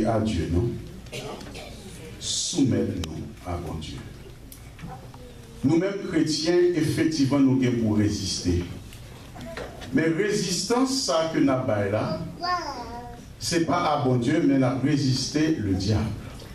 résister à Dieu, non? Soumettez-nous à bon Dieu. Nous-mêmes chrétiens, effectivement, nous sommes pour résister. Mais résistance, ça que nous avons là, ce n'est pas à bon Dieu, mais nous avons résisté le diable.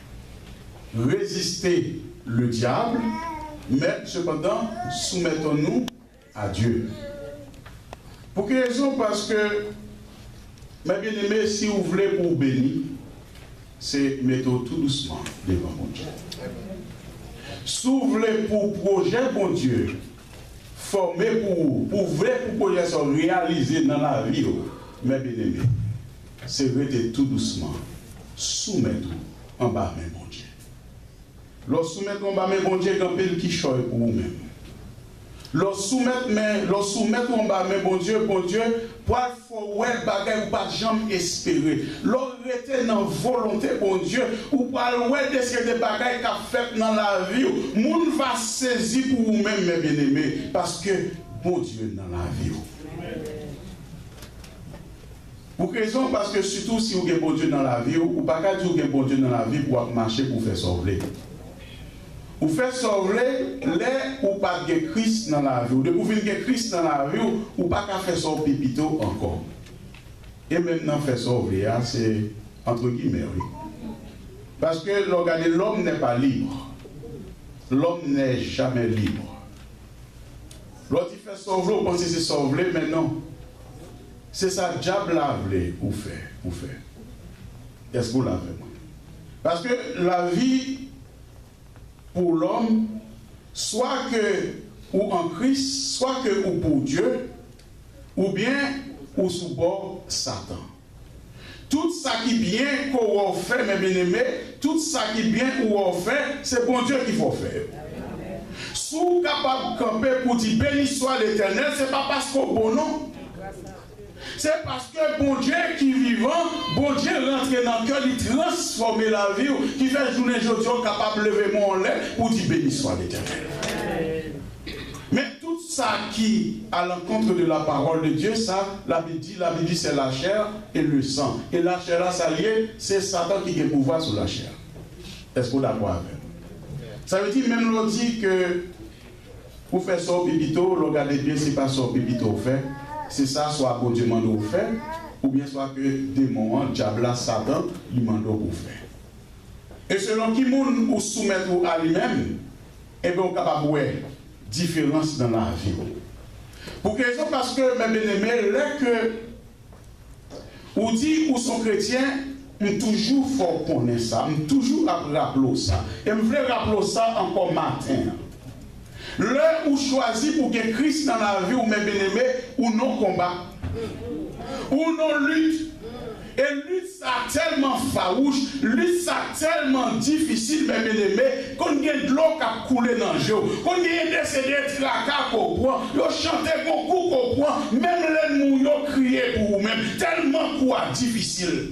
Résister le diable, mais cependant, soumettons-nous à Dieu. Pour quelle raison? Parce que, mes bien-aimés, si vous voulez pour bénir, c'est mettre tout doucement devant mon Dieu. Si vous voulez pour projet, bon Dieu, former pour vrai pour projet réaliser dans la vie, mes bien-aimés, c'est rester tout doucement, soumettre en bas, mes bon Dieu. Lorsque soumettre en bas, mes bon Dieu, quand il qui choisit pour vous-même. Lorsque soumettre en bas, mes bon Dieu, pour faire ouais bagay ou pas jamais espérer. Lorsque rester dans volonté, bon Dieu, ou pas ouais de ce que des bagailles qu'a fait dans la vie, moun va saisir pour vous-même, mes bien-aimés, parce que bon Dieu dans la vie. Pour quelle raison? Parce que surtout si vous avez bon Dieu dans la vie, ou pas qu'à dire que vous avez bon Dieu dans la vie pour marcher pour faire sauver. Vous faites sauver les ou pas de Christ dans la vie. Ou de vous venir de Christ dans la vie, ou pas qu'à faire sauver pipito encore. Et maintenant, faire sauver, c'est entre guillemets, oui. Parce que l'homme n'est pas libre. L'homme n'est jamais libre. L'autre il fait sauver, vous pensez que c'est sauver, mais non. C'est ça, diable l'a voulu ou faire. Est-ce que vous l'avez? Parce que la vie pour l'homme, soit que ou en Christ, soit que ou pour Dieu, ou bien ou sous bord Satan. Tout ça qui bien qu'on fait, mes bien-aimés, tout ça qui bien qu'on fait, c'est bon Dieu qu'il faut faire. Si vous êtes capable de camper pour dire béni soit l'Éternel, ce n'est pas parce qu'on bon non. C'est parce que bon Dieu qui est vivant, bon Dieu rentre dans le cœur, il transforme la vie, qui fait journée aujourd'hui capable de lever mon lait pour dire béni soit l'Éternel. Mais tout ça qui à l'encontre de la parole de Dieu, ça, la Bible dit c'est la chair et le sang. Et la chair là, ça lié, c'est Satan qui a pouvoir sur la chair. Est-ce que vous d'accord avec? Ça veut dire même l'on dit que pour faire ça au pipito, regardez bien c'est pas ça au pipito fait. C'est ça, soit bon Dieu m'a fait, ou bien soit que démon, diable, Satan, il m'a fait. Et selon qui moun ou soumettre à lui-même, et bien on est capable de voir différence dans la vie. Pour quelle raison? Parce que, mes bien-aimés, là que ou dit ou sont chrétiens, on toujours faut connaître ça, on toujours rappeler ça. Et je veux rappeler ça encore matin. L'heure où choisi pour que Christ dans la vie ou mes bien-aimés ou non combat ou non lutte. Et lutte ça tellement farouche, lutte ça tellement difficile, mes bien-aimés, qu'on a de l'eau qui a coulé dans le jeu, qu'on a décédé de tracas au point, on chantait beaucoup au point, même les mouillons criaient pour vous-même, tellement quoi difficile.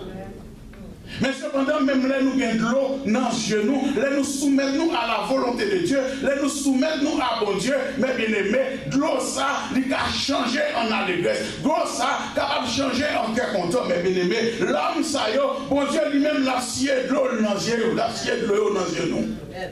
Mais cependant, même là, nous avons de l'eau dans les genoux, là, nous soumettons à la volonté de Dieu, là, nous soumettons à bon Dieu, mes bien-aimés, de l'eau, ça, il a changé en allégresse. De l'eau, ça, capable de changer en cœur content, mes bien-aimés. L'homme, ça, bon Dieu lui-même, l'acier de l'eau dans les genoux, l'acier de l'eau dans les genoux.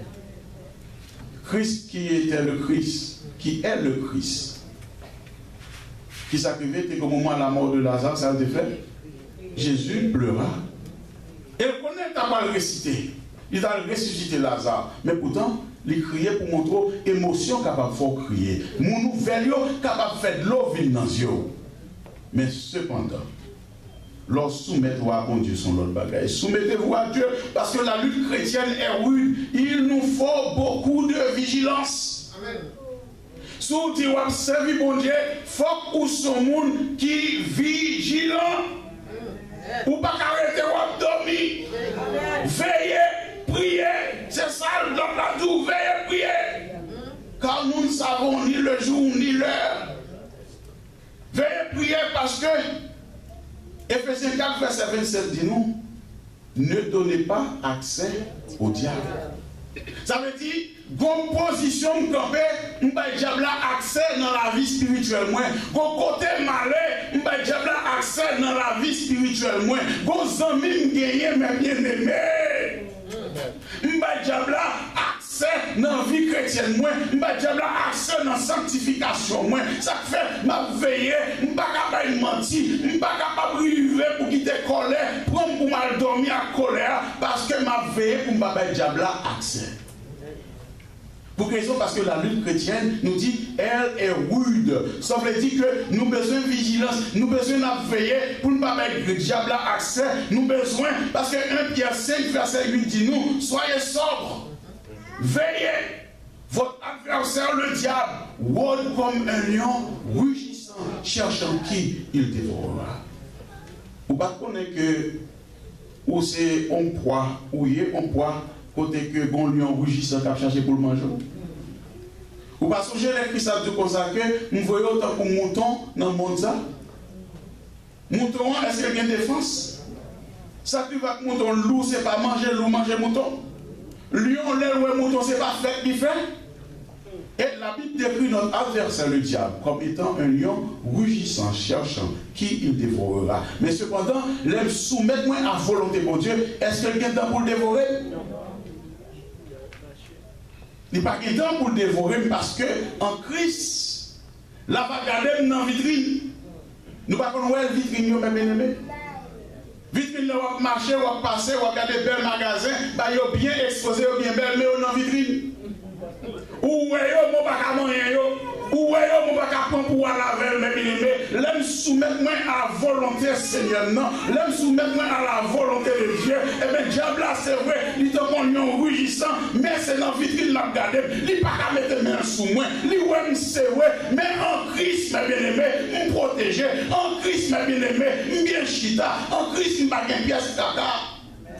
Christ qui était le Christ, qui est le Christ, qui s'arrivait au moment de la mort de Lazare, ça a été fait. Jésus pleura. Et le connaît n'a pas le récité. Il a ressuscité Lazare. Mais pourtant, il criait pour montrer émotion capable de faire crier. Mon nouvel capable de faire de l'eau vide dans les yeux. Mais cependant, lorsque soumettez-vous à bon Dieu son l'autre bagaille. Soumettez-vous à Dieu parce que la lutte chrétienne est rude. Il nous faut beaucoup de vigilance. Amen. Si vous dites que vous servez bon Dieu, il faut que vous soyez un monde qui est vigilant. Ou pas arrêter ou dormir. Veillez, priez. C'est ça le don la tour, veillez, priez. Car nous ne savons ni le jour ni l'heure. Veillez, priez parce que Ephésiens 4, verset 27 dit nous, ne donnez pas accès au diable. Ça veut dire, gon position campé, m'ba diable accès dans la vie spirituelle moins. Gon côté malé, m'ba diable accès dans la vie spirituelle moins. Gon zami gagner mais bien aimé. M'ba diable accès dans la vie chrétienne moins. M'ba diable accès dans la sanctification moins. Ça fait m'a veiller, m'ba capable mentir, m'ba capable river pour quitter colère, prendre pour mal dormir à colère parce que m'a veiller pour m'ba diable accès. Pour raison parce que la lutte chrétienne nous dit elle est rude. Ça veut dire que nous avons besoin de vigilance, nous avons besoin de veiller pour ne pas mettre le diable à accès. Nous avons besoin, parce que 1 Pierre 5, verset 8 dit nous, soyez sobres, veillez. Votre adversaire, le diable, rôde comme un lion rugissant, cherchant qui il dévorera. Vous ne connaissez pas que ou c'est un poids, ou il y a un poids. Côté que bon lion rugissant qui a cherché pour le manger. Ou pas songer les Christ a dit comme ça que nous voyons autant que mouton dans le monde ça. Mouton, est-ce qu'il y a une défense? Ça qui va que mouton loup, c'est pas manger loup, manger mouton. Lion, l'air ou mouton, c'est pas fait qui fait. Et la Bible décrit notre adversaire, le diable, comme étant un lion rugissant, cherchant qui il dévorera. Mais cependant, l'aime soumettre moins à volonté de Dieu. Est-ce que quelqu'un est pour le dévorer? Il n'y a pas de temps pour le dévorer parce que en Christ, la va garder dans la vitrine. Nous ne pouvons pas voir la vitrine, nous bien-aimés. Vitrine, on va marcher, on va passer, on va regarder bel magasin, ils sont bien exposés, bien belle, mais on dans la vitrine. Où est-ce que je ne peux pas où est-ce que je ne peux pas prendre pour laver, mes bien-aimés? L'aime soumettre moi à la volonté Seigneur, non. L'aime soumettre moi à la volonté de Dieu. Eh bien, diable, c'est vrai, il est un lion rugissant, mais c'est dans la vitrine la garder. Il n'est pas qu'à mettre main sous moi. Il c'est vrai, mais en Christ, mes bien-aimés, me protéger. En Christ, mes bien-aimés, bien chita. En Christ, je ne pas de pièce caca.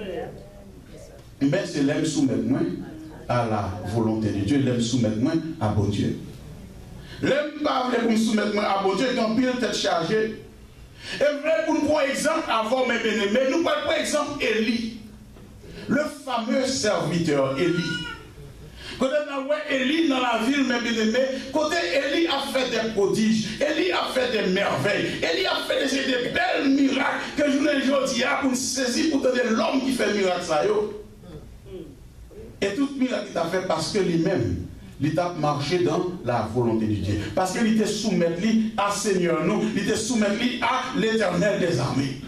Mais c'est l'aime soumettre moi à la volonté de Dieu, l'aime soumettre moi à bon Dieu. L'aime pas pour me soumettre moi à bon Dieu, quand pile tête chargée. Et vrai pour nous prendre exemple avant mes bien-aimés, nous prenons par exemple Élie, le fameux serviteur Élie. Quand on voit Élie dans la ville, mes bien-aimés, côté Élie a fait des prodiges, Élie a fait des merveilles, Élie a fait des belles miracles que je ne dis pas pour nous saisir pour donner l'homme qui fait miracle ça. Et tout miracle qu'il a fait parce que lui-même, il a marché dans la volonté de Dieu. Parce qu'il était soumis à Seigneur nous, il était soumis à l'Éternel des armées.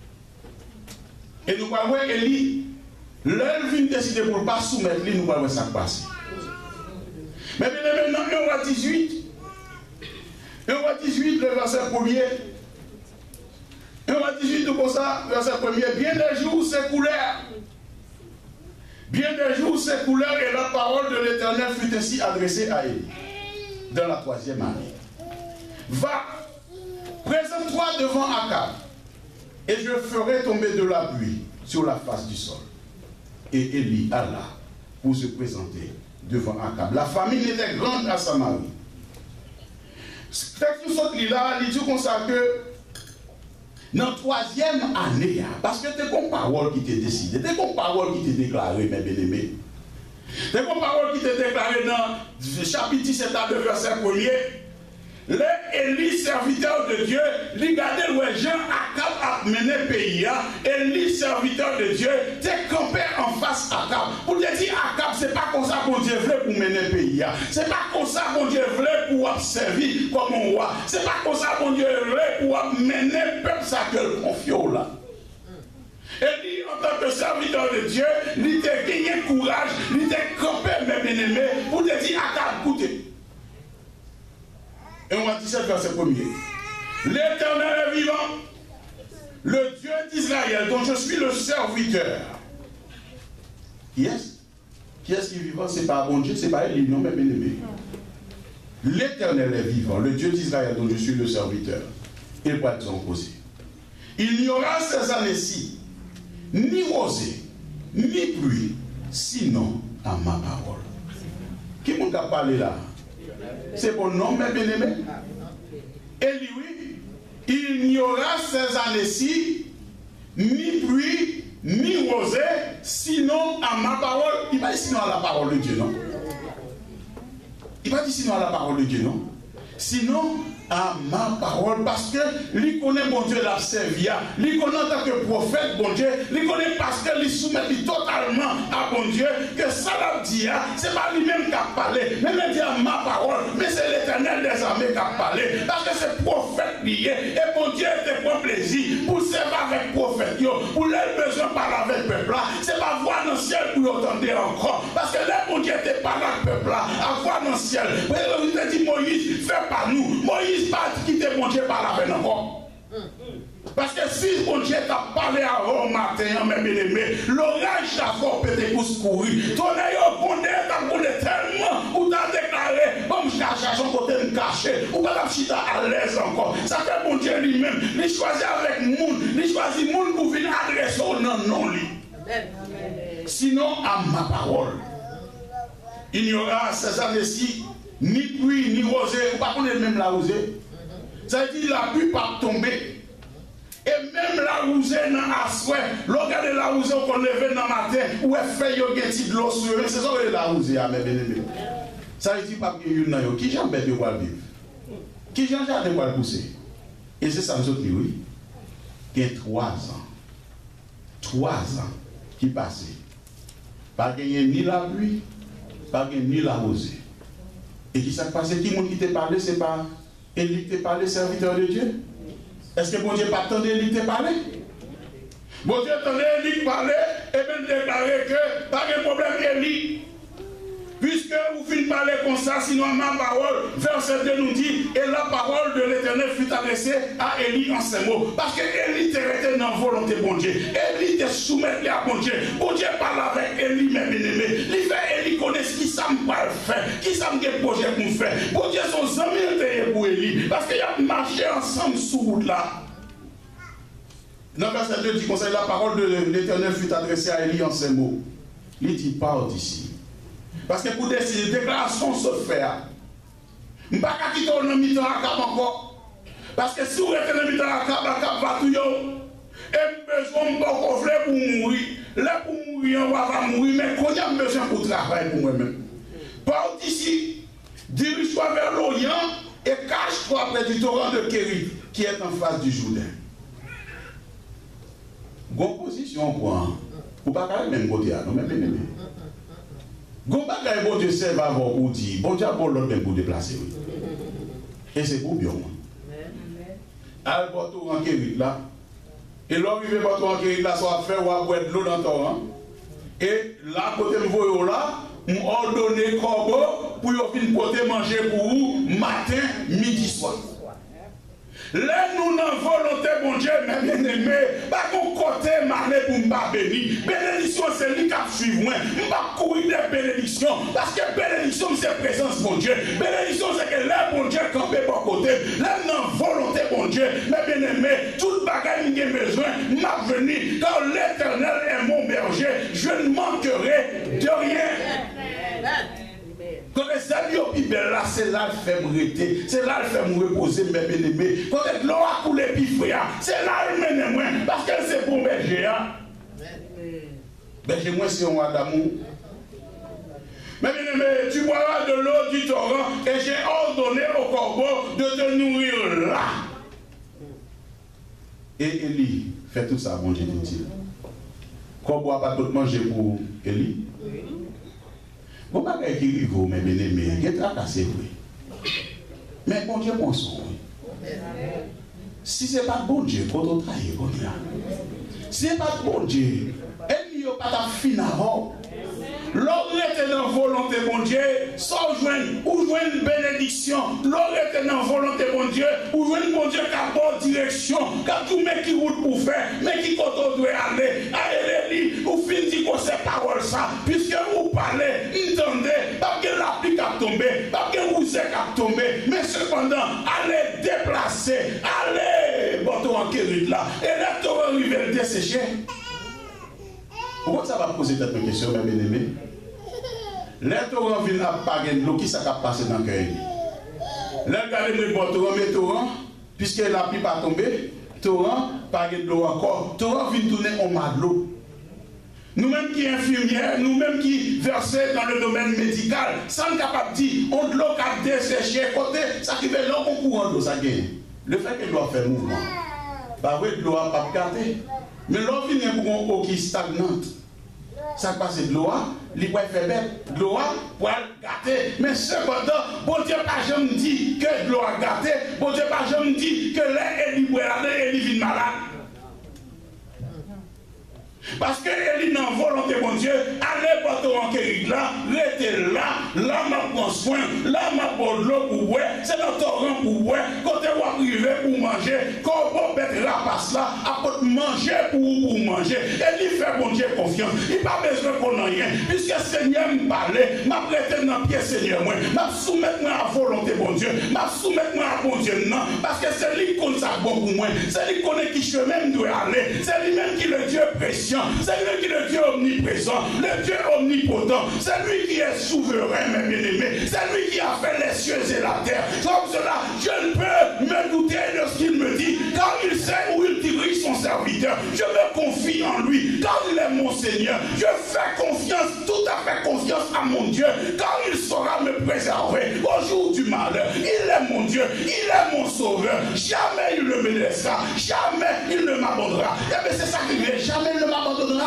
Et nous voyons Élie, l'heure vient décider pour ne pas soumettre lui, nous voyons ça passer. Mais bien maintenant, 1 roi 18, le verset 1er. 1 roi 18, nous comme ça, verset 1er. Bien des jours s'écoulèrent. Bien des jours s'écoulèrent et la parole de l'Éternel fut ainsi adressée à Élie. Dans la 3e année. Va, présente-toi devant Akab, et je ferai tomber de la pluie sur la face du sol. Et Élie alla pour se présenter devant Akab. La famine était grande à Samarie. Texte là, il dit comme ça que dans la 3e année, parce que c'est une parole qui t'est décidée, c'est une parole qui t'est déclarée, mes bien-aimés. C'est une parole qui t'est déclarée dans le chapitre 17 à 2, verset 1er. Élie, serviteur de Dieu, lui gardait le Jean Akab a mené le pays. Élie, serviteur de Dieu, t'es campé en face Akab. Pour te dire Akab, c'est pas comme ça qu'on Dieu voulait pour mener le pays. C'est pas comme ça qu'on Dieu voulait pour observer comme on voit. C'est pas comme ça qu'on Dieu voulait pour mener le peuple ça que le confie là. Élie, en tant que serviteur de Dieu, il t'a gagné courage, il t'a campé, mes bien-aimés, pour te dire Akab, écoutez. Et on va 17 verset 1er. L'Éternel est vivant, le Dieu d'Israël, dont je suis le serviteur. Qui est-ce? Qui est-ce qui est vivant? Ce n'est pas bon Dieu, ce n'est pas Élie, non, mais bien aimé. L'Éternel est vivant, le Dieu d'Israël, dont je suis le serviteur. Il va être opposé. Il n'y aura ces années-ci ni rosée, ni pluie, sinon à ma parole. Qui m'a parlé là? C'est bon nom, mes bien-aimés. Et lui, il n'y aura ces années-ci ni pluie, ni rosée, sinon à ma parole. Il va dire sinon à la parole de Dieu, non? Il va dire sinon à la parole de Dieu, non? Sinon à ma parole, parce que lui connaît mon Dieu l'a servi, lui connaît en tant que prophète, bon Dieu, lui connaît parce que lui soumet totalement à bon Dieu, que ça l'a dit, c'est pas lui-même qui a parlé, même il dit à ma parole, mais c'est l'Éternel des armées qui a parlé, parce que c'est prophète lié, et bon Dieu te prend plaisir pour servir avec prophète, pour les besoin de parler avec le peuple là, c'est pas voir dans le ciel pour entendre encore, parce que là, bon Dieu te parle avec le peuple là, à voir dans le ciel, il te dit Moïse, fais pas nous, Moïse pas quitter mon Dieu par la peine encore. Parce que si mon Dieu t'a parlé avant matin, mes bien-aimés, l'orage t'a fort peut-être pour secourir. Ton œil au condé, t'as condé tellement, ou t'as déclaré, comme je cache son côté me cacher, ou pas t'as à l'aise encore. Ça fait mon Dieu lui-même, il choisit avec monde, il choisit monde pour venir adresser au non lui. Sinon, à ma parole, il n'y aura ces années-ci ni pluie, ni rosée, ou pas qu'on est même la rosée. Ça veut dire la pluie pas tomber. Et même la rosée dans la soie, regardez la rosée qu'on lève dans le matin, où elle fait un petit de l'eau sur eux, c'est ça que la rosée, mes bien-aimés. Ça veut dire pas qu'il y a une qui j'en bête de quoi vivre. Qui j'en ai de quoi pousser. Et c'est ça, nous autres, oui. Il y a 3 ans. 3 ans qui passent. Pas gagner ni la pluie, pas gagner ni la rosée. Et qui s'est passé? Qui monde qui t'a parlé, c'est pas Élie qui t'a parlé, serviteur de Dieu? Est-ce que bon Dieu pas attendu Élie qui t'a parlé? Bon Dieu attendait Élie parler et bien déclarer que pas de problème Élie. Puisque vous finissez de parler comme ça, sinon ma parole, verset 2 nous dit, et la parole de l'Éternel fut adressée à Élie en ces mots. Parce que Élie était dans la volonté de bon Dieu. Élie était soumis à bon Dieu. Bon Dieu parle avec Élie, mes bien-aimés. Il fait Élie connaître qui ça me parle faire, qui ça me projet pour faire. Bon Dieu, son amis pour Élie. Parce qu'il a marché ensemble sous route là. Dans le verset 2 dit comme ça, la parole de l'Éternel fut adressée à Élie en ces mots. Il dit, part d'ici. Parce que pour décider, déclaration se faire. Je ne vais pas quitter le mi-temps à cap encore. Parce que si vous êtes dans le mi-temps à cap va tout yo. Et besoin de pas pour mourir. Là pour mourir, on va mourir, mais quand il y a besoin pour travailler pour moi-même. Part d'ici, dirige-toi vers l'Orient et cache-toi près du torrent de Kérit qui est en face du Jourdain. Bonne position pour ne pas même côté à nous, même. Bon bagay bon Dieu serve avant pour dire, bon Dieu pour l'autre même pour déplacer. Et c'est pour bien. Al porto en Kérit là. Et l'homme il va porto en Kérit là, soit faire ou à boire de l'eau dans le torrent. Et là, côté me voyons là, on ordonne corbeau pour venir porter manger pour vous matin, midi, soir. Là, nous n'avons volonté, bon Dieu, mes bien-aimés, pas qu'on côté malé pour me bénir. Bénédiction, c'est lui qui a suivi moi. Je ne vais pas courir des bénédictions, parce que bénédiction, c'est présence, bon Dieu. Bénédiction, c'est que là, bon Dieu, campé par côté. Là, nous n'avons volonté, bon Dieu, mes bien-aimés, toute bagaille que j'ai besoin, m'a venu, car l'Éternel est mon berger, je ne manquerai de rien. Quand les amis au plus belle là, c'est là le fait me rester, c'est là le fait me reposer, mes bien-aimés. Quand l'eau a coulé puis frère, c'est là le mène moi, parce que c'est pour berger. Berger moi c'est un roi d'amour. Mes bien-aimés, tu boiras de l'eau du torrent et j'ai ordonné au corbeau de te nourrir là. Et Élie fait tout ça, bon Dieu dit-il. Corbeau n'a pas tout manger pour Élie. Bon, pas qu'il y ait mes bien-aimés, il y a cassé, oui. Mais bon Dieu pense, oui. Si ce n'est pas bon Dieu, quand on trahit, on y a. Si ce n'est pas bon Dieu, elle n'y a pas de fin avant. L'homme était dans la volonté de bon Dieu, sans joindre, ou joindre une bénédiction. L'homme était dans la volonté de bon Dieu, ou joindre bon Dieu qui a bonne direction, qui a tout mais qui route pour faire, mais qui quand on doit aller. Allez, ou fin dit qu'on sait parole ça, puisque vous parlez, entendez, pas que l'appli a tombé, pas que vous êtes a tombé, mais cependant, allez déplacer, allez, bon, en Kérit là, et là, tu vas arriver à dessécher. Pourquoi ça va poser cette question, mes bien-aimés? Les torrents viennent à paguer l'eau qui s'est passé dans le cœur. Les regardez le bon torrent, mais torrent, puisque la pluie pas tombée, torrent, paguer de l'eau encore. Torrent vient tourner en mat de l'eau. Nous-mêmes qui infirmières, nous-mêmes qui versons dans le domaine médical, sans capable de dire, on de l'eau qui a desséché, côté, ça qui fait l'eau au courant d'eau, ça gagne. Le fait que l'eau fait mouvement, bah oui, l'eau n'a pas gâté. Mais l'eau vient pour une eau qui est stagnante. Ça passe de l'eau, il peut faire bête, de l'eau pour gâter. Mais cependant, bon Dieu pas jamais dit que l'eau a gâté, bon Dieu pas jamais dit que l'air est libre, et il vit malade. Parce que Élie n'a volonté, mon Dieu, allez porter en guérir là, restez là m'a prend soin, là m'a prend l'eau pour boire, c'est notre torrent pour boire, côté où arriver pour manger, quand on peut mettre la passe là, à manger pour manger. Élie fait mon Dieu confiance, il n'a pas besoin qu'on ait rien, puisque le Seigneur me parlait, m'a prêté dans le pied Seigneur, moi, m'a soumettre à volonté, mon Dieu, m'a soumettre à mon Dieu, non, parce que c'est lui qui connaît ça bon pour moi, c'est lui qui connaît qui chemin doit aller, c'est lui-même qui est le Dieu précieux. C'est lui qui est le Dieu omniprésent, le Dieu omnipotent. C'est lui qui est souverain, mes bien-aimés. C'est lui qui a fait les cieux et la terre. Comme cela, je ne peux me douter de ce qu'il me dit, car il sait où il dirige son serviteur. Je me confie en lui, car il est mon Seigneur. Je fais confiance, tout à fait confiance à mon Dieu, car il saura me préserver au jour du malheur. Il est mon Dieu, il est mon sauveur. Jamais il ne me laissera, jamais il ne m'abandonnera. Et bien c'est ça qu'il dit, jamais il ne m'abandonnera.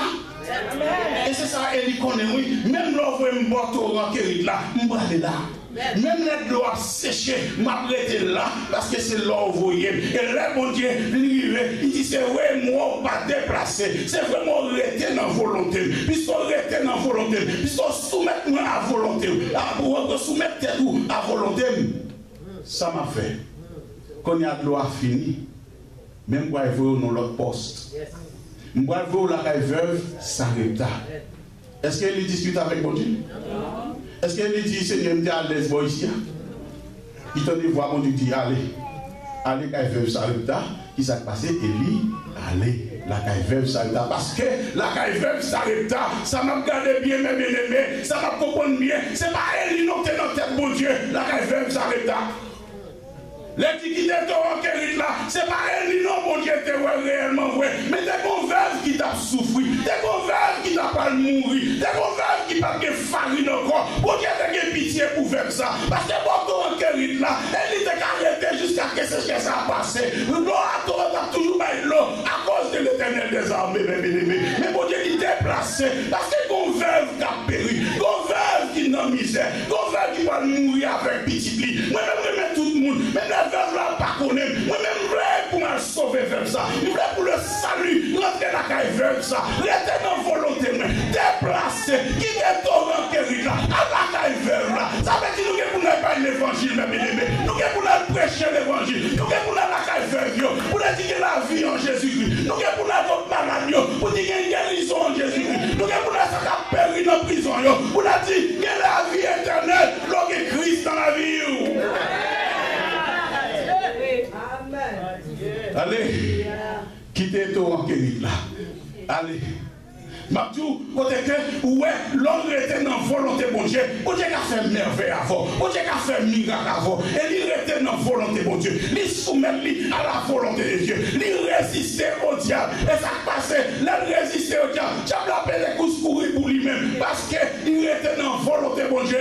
Et c'est ça, Élie connaît, oui. Même l'ouvre me porte au rang qui là, je vais aller là. Même l'eau a séché, m'a prêté là, parce que c'est l'eau envoyée. Et là, mon Dieu, il dit, c'est vrai, moi, pas déplacé. C'est vraiment rester dans la volonté. Puisqu'on reste dans la volonté, puisqu'on soumet moi à volonté, pour soumettre tout à volonté, ça m'a fait. Quand il y a de l'eau à fini, même quand il faut dans l'autre poste. Je vais voir la veuve s'arrêta. Est-ce qu'elle discute avec mon Dieu? Est-ce qu'elle dit, Seigneur, je suis à l'aise ici? Il te dit, voir mon Dieu dit, allez, la veuve s'arrêta. Qui s'est passé? Élie, allez, la veuve s'arrêta. Parce que la veuve s'arrêta, ça m'a regardé bien, mes bien-aimés, ça m'a compris bien. C'est pas Élie, non, t'es dans tête, mon Dieu, la veuve s'arrêta. L'étiquette de ton guérit là, c'est pas elle, non, mon Dieu, t'es réellement vrai. Mais t'es bon veuve qui t'a souffert, t'es bon veuve qui t'a pas mouru, t'es bon veuve qui t'a pas farine encore. Mon Dieu, t'as pitié pour faire ça. Parce que bon, ton guérit là, elle était arrêtée jusqu'à ce que ça a passé. L'eau à toi, t'as toujours mis l'eau à cause de l'éternel des armées, mes bien-aimés. Mais mon Dieu, il t'est placé. Parce que ton veuve qui a péri, ton veuve qui est dans la misère, ton veuve qui va mourir avec petit lit. Moi-même, je mets tout le monde. Veuve là pas connaître. Moi-même, je voulais pour me sauver veuve ça. Je voulais pour le salut, rentrer dans la caille veuve ça. Rester dans volonté, déplacer, qui est torrent qui là, à la caille veuve là. Ça veut dire que nous ne parler l'évangile, mes bien-aimés. Nous ne prêcher l'évangile. Nous ne la caille veuve, pour dire la vie en Jésus-Christ. Nous ne la votre maladie, pour dire qu'il y a une guérison en Jésus-Christ. Nous ne la sac périr dans la prison, pour dire qu'il y a la vie éternelle, l'homme Christ dans la vie. Allez, quittez ton enquête là. Allez. Mabdou, côté que, ouais, l'homme était dans la volonté de mon Dieu. Mon Dieu a fait merveille avant. Mon Dieu a fait miracle avant. Et il était dans la volonté de mon Dieu. Il soumet à la volonté de Dieu. Il résistait au diable. Et ça passait, il résistait au diable. Diable a fait des coups courir pour lui-même. Parce qu'il était dans la volonté de mon Dieu.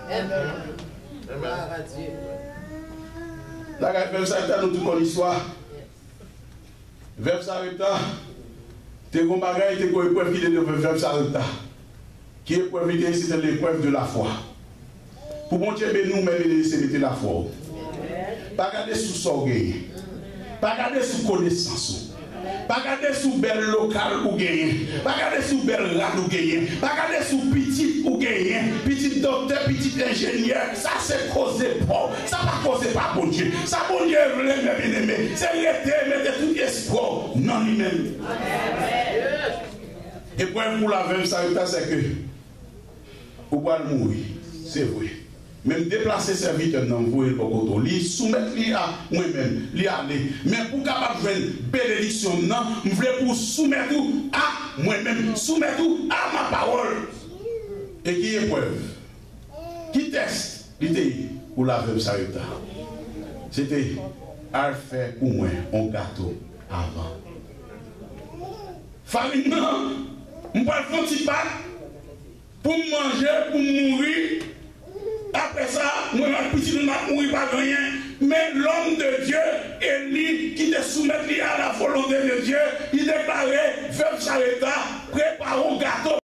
La veuve Sarepta, nous toute l'histoire. Veuve Sarepta, t'es un bagage, t'es une épreuve qui est de veuve Sarepta. Qui est épreuve, c'est l'épreuve de la foi. Pour mon Dieu, nous-mêmes, c'est la foi. Pas garder sous sorgueil. Pas garder sous connaissance. Pas garder sous belle locale ou gagner. Pas garder sous belle rade ou gagner. Pas garder sous petit ou gagner. Petit docteur, petit ingénieur. Ça c'est causé pas. Ça va causer pas bon Dieu. Ça bon Dieu voulait mes bien-aimés. C'est l'été, mettez tout espoir. Non lui-même. Et pour la veuve Sarepta, c'est que vous pouvez mourir. C'est vrai. Même déplacer serviteur dans vous et le coton, lui soumettre lui à moi-même, lui aller. Mais pour capable faire une bénédiction, non, je voulais pour soumettre tout à moi-même, soumettre tout à ma parole. Et qui épreuve, qui teste, l'idée pour la veuve Sarepta. C'était à faire pour moi un gâteau avant. Farine, non, je ne peux pas un petit pack pour manger, pour mourir. Après ça, moi, ma petite, je ne mourir pas rien. Mais l'homme de Dieu, Élie, qui te soumet à la volonté de Dieu, il déclarait, veuve Sarepta, prêt